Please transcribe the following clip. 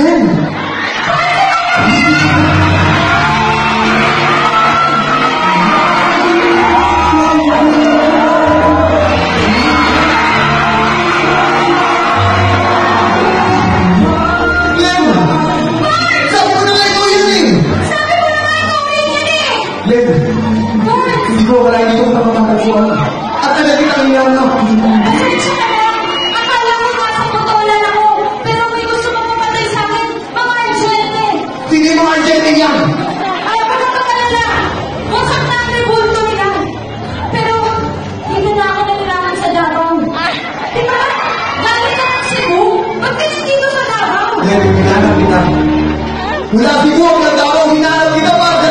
Len! Hindi ko wala dito kung kapapagpuan. At nalagit ang iyaw na. Pasensya ka lang. Akala ko nasa potolan ako. Pero may gusto mong papatay sa akin. Mga Argente. Hindi mga Argente yan. Ayaw ko nakakalala. Wasak na ang rebulto nila. Pero hindi na ako nanilangan sa Davao. Diba? Galing ka ng Cebu. Ba't ka dito sa Davao? Len, hinahanap kita. Mula Cebu ang Davao, hinahanap kita para